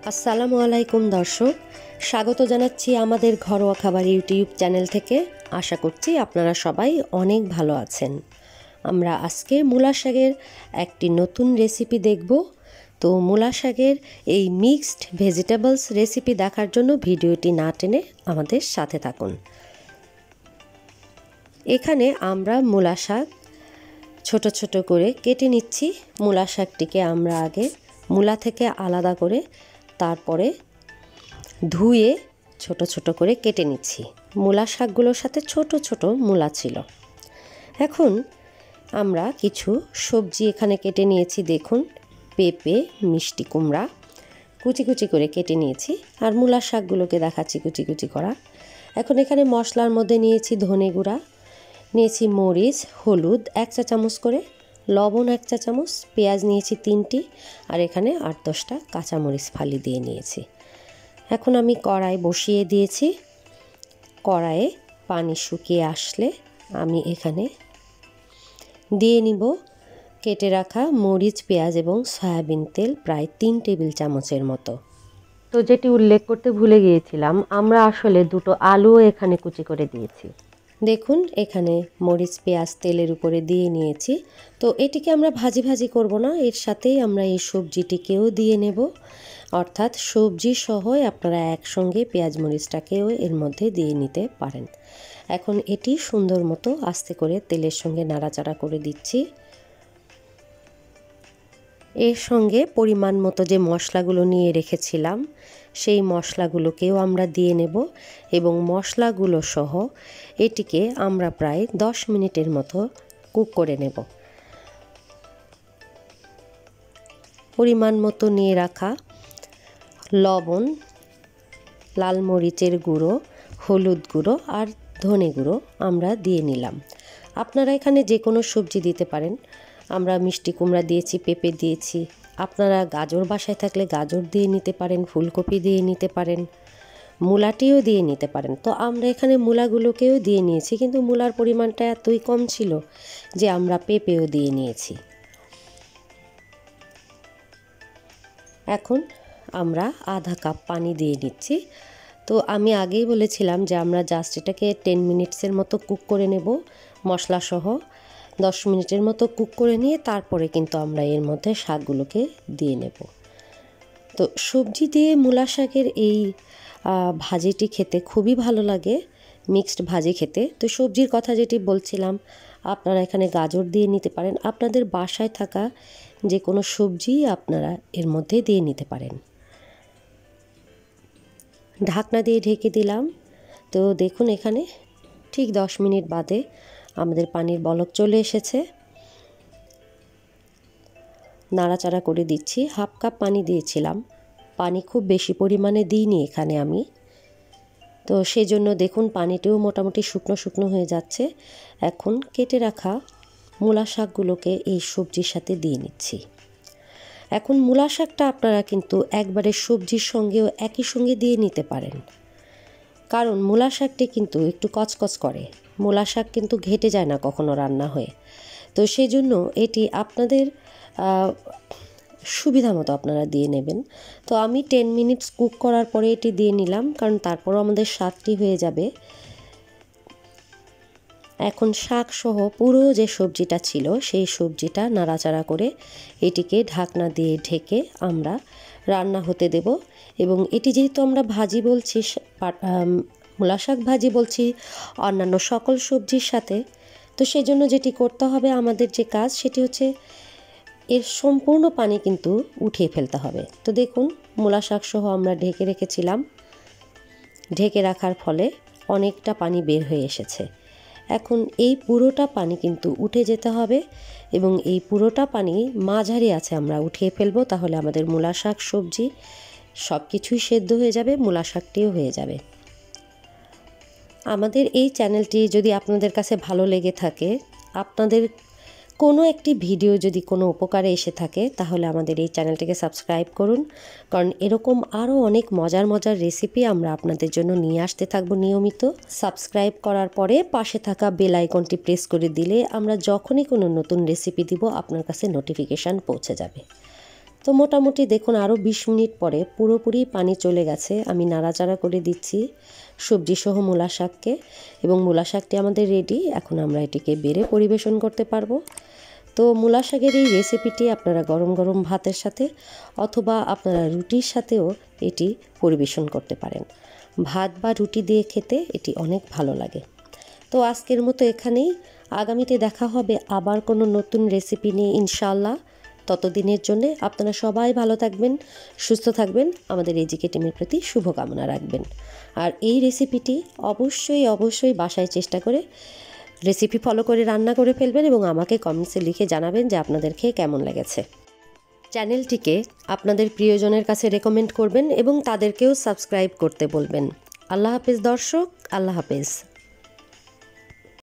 আসসালামু আলাইকুম দর্শক, স্বাগত জানাচ্ছি আমাদের ঘরোয়া খাবার ইউটিউব চ্যানেল থেকে। আশা করছি আপনারা সবাই অনেক ভালো আছেন। আমরা আজকে মূলা শাকের একটি নতুন রেসিপি দেখব। তো মূলা শাকের এই মিক্সড ভেজিটেবলস রেসিপি দেখার জন্য ভিডিওটি না টেনে আমাদের সাথে থাকুন। এখানে আমরা মূলা শাক ছোট ছোট করে কেটে নিচ্ছি। মূলা শাকটিকে আমরা আগে মূলা থেকে আলাদা করে তারপরে ধুয়ে ছোট ছোট করে কেটে নিচ্ছি। মূলা শাকগুলোর সাথে ছোট ছোট মূলা ছিল। এখন আমরা কিছু সবজি এখানে কেটে নিয়েছি। দেখুন, পেঁপে, মিষ্টি কুমড়া কুচি কুচি করে কেটে নিয়েছি, আর মূলা শাকগুলোকে দেখাচ্ছি কুচি কুচি করা। এখন এখানে মশলার মধ্যে নিয়েছি ধনে গুঁড়া, নিয়েছি মরিচ, হলুদ 1 চা চামচ করে, লবণ 1 চা চামচ, পেঁয়াজ নিয়েছি 3টি, আর এখানে 8-10টা কাঁচামরিচ ফালি দিয়ে নিয়েছি। এখন আমি কড়াই বসিয়ে দিয়েছি। কড়াইয়ে পানি শুকিয়ে আসলে আমি এখানে দিয়ে নিব কেটে রাখা মরিচ, পেঁয়াজ এবং সয়াবিন তেল প্রায় 3 টেবিল চামচের মতো। তো যেটি উল্লেখ করতে ভুলে গিয়েছিলাম, আমরা আসলে 2টো আলুও এখানে কুচি করে দিয়েছি। দেখুন, এখানে মরিচ, পেঁয়াজ তেলের উপরে দিয়ে নিয়েছি। তো এটিকে আমরা ভাজি ভাজি করব না, এর সাথেই আমরা এই সবজিটিকেও দিয়ে নেব। অর্থাৎ সবজি সহ আপনারা একসঙ্গে পেঁয়াজ মরিচটাকেও এর মধ্যে দিয়ে নিতে পারেন। এখন এটি সুন্দর মতো আস্তে করে তেলের সঙ্গে নাড়াচাড়া করে দিচ্ছি। এর সঙ্গে পরিমাণ মতো যে মশলাগুলো নিয়ে রেখেছিলাম সেই মশলাগুলোকেও আমরা দিয়ে নেব, এবং মশলাগুলো সহ এটিকে আমরা প্রায় 10 মিনিটের মতো কুক করে নেব। পরিমাণ মতো নিয়ে রাখা লবণ, লাল মরিচের গুঁড়ো, হলুদ গুঁড়ো আর ধনে গুঁড়ো আমরা দিয়ে নিলাম। আপনারা এখানে যে কোনো সবজি দিতে পারেন। আমরা মিষ্টি কুমড়া দিয়েছি, পেঁপে দিয়েছি। আপনারা গাজর বাসায় থাকলে গাজর দিয়ে নিতে পারেন, ফুলকপি দিয়ে নিতে পারেন, মূলাটিও দিয়ে নিতে পারেন। তো আমরা এখানে মূলাগুলোকেও দিয়ে নিয়েছি, কিন্তু মূলার পরিমাণটা এতই কম ছিল যে আমরা পেঁপেও দিয়ে নিয়েছি। এখন আমরা আধা কাপ পানি দিয়ে নিচ্ছি। তো আমি আগেই বলেছিলাম যে আমরা জাস্ট এটাকে 10 মিনিটসের মতো কুক করে নেব, মশলা সহ 10 মিনিটের মতো কুক করে নিয়ে তারপরে কিন্তু আমরা এর মধ্যে শাকগুলোকে দিয়ে নেব। তো সবজি দিয়ে মূলা শাকের এই ভাজিটি খেতে খুবই ভালো লাগে, মিক্সড ভাজি খেতে। তো সবজির কথা যেটি বলছিলাম, আপনারা এখানে গাজর দিয়ে নিতে পারেন। আপনাদের বাসায় থাকা যে কোনো সবজি আপনারা এর মধ্যে দিয়ে নিতে পারেন। ঢাকনা দিয়ে ঢেকে দিলাম। তো দেখুন, এখানে ঠিক 10 মিনিট বাদে আমাদের পানির বলক চলে এসেছে। নাড়াচাড়া করে দিচ্ছি। হাফ কাপ পানি দিয়েছিলাম, পানি খুব বেশি পরিমাণে দিইনি এখানে আমি। তো সেজন্য দেখুন পানিটিও মোটামুটি শুকনো শুকনো হয়ে যাচ্ছে। এখন কেটে রাখা মূলা শাকগুলোকে এই সবজির সাথে দিয়ে নিচ্ছি। এখন মূলা শাকটা আপনারা কিন্তু একবারে সবজির সঙ্গেও একই সঙ্গে দিয়ে নিতে পারেন, কারণ মূলা শাকটি কিন্তু একটু কচকচ করে। মূলা শাক কিন্তু ঘেটে যায় না কখনো রান্না হয়ে। তো সেই জন্য এটি আপনাদের সুবিধা মতো আপনারা দিয়ে নেবেন। তো আমি 10 মিনিটস কুক করার পরে এটি দিয়ে নিলাম, কারণ তারপরও আমাদের শাকটি হয়ে যাবে। এখন শাক সহ পুরো যে সবজিটা ছিল সেই সবজিটা নাড়াচাড়া করে এটিকে ঢাকনা দিয়ে ঢেকে আমরা রান্না হতে দেব। এবং এটি যেহেতু আমরা ভাজি বলছি, মূলা শাক ভাজি বলছি অন্যান্য সকল সবজির সাথে, তো সেই জন্য যেটি করতে হবে আমাদের যে কাজ সেটি হচ্ছে এর সম্পূর্ণ পানি কিন্তু উঠিয়ে ফেলতে হবে। তো দেখুন, মূলা শাক সহ আমরা ঢেকে রেখেছিলাম। ঢেকে রাখার ফলে অনেকটা পানি বের হয়ে এসেছে। এখন এই পুরোটা পানি কিন্তু উঠে যেতে হবে, এবং এই পুরোটা পানি মাঝারি আছে আমরা উঠিয়ে ফেলবো। তাহলে আমাদের মূলা শাক সবজি সব কিছুই সেদ্ধ হয়ে যাবে, মূলা শাকটিও হয়ে যাবে। আমাদের এই চ্যানেলটি যদি আপনাদের কাছে ভালো লেগে থাকে, আপনাদের কোনো একটি ভিডিও যদি কোনো উপকারে এসে থাকে, তাহলে আমাদের এই চ্যানেলটিকে সাবস্ক্রাইব করুন, কারণ এরকম আরও অনেক মজার মজার রেসিপি আমরা আপনাদের জন্য নিয়ে আসতে থাকবো নিয়মিত। সাবস্ক্রাইব করার পরে পাশে থাকা বেল আইকনটি প্রেস করে দিলে আমরা যখনই কোনো নতুন রেসিপি দিব আপনার কাছে নোটিফিকেশান পৌঁছে যাবে। তো মোটামুটি দেখুন আরও 20 মিনিট পরে পুরোপুরি পানি চলে গেছে। আমি নাড়াচাড়া করে দিচ্ছি সবজি সহ মূলা শাককে, এবং মূলা শাকটি আমাদের রেডি। এখন আমরা এটিকে বেড়ে পরিবেশন করতে পারবো। তো মূলা শাকের এই রেসিপিটি আপনারা গরম গরম ভাতের সাথে অথবা আপনারা রুটির সাথেও এটি পরিবেশন করতে পারেন। ভাত বা রুটি দিয়ে খেতে এটি অনেক ভালো লাগে। তো আজকের মতো এখানেই, আগামীতে দেখা হবে আবার কোনো নতুন রেসিপি নিয়ে ইনশাআল্লাহ। ততদিনের জন্যে আপনারা সবাই ভালো থাকবেন, সুস্থ থাকবেন, আমাদের এজিকে টিমের প্রতি শুভকামনা রাখবেন। আর এই রেসিপিটি অবশ্যই বাসায় চেষ্টা করে রেসিপি ফলো করে রান্না করে ফেলবেন এবং আমাকে কমেন্টসে লিখে জানাবেন যে আপনাদের খেয়ে কেমন লেগেছে। চ্যানেলটিকে আপনাদের প্রিয়জনের কাছে রেকমেন্ড করবেন এবং তাদেরকেও সাবস্ক্রাইব করতে বলবেন। আল্লাহ হাফেজ দর্শক, আল্লাহ হাফেজ।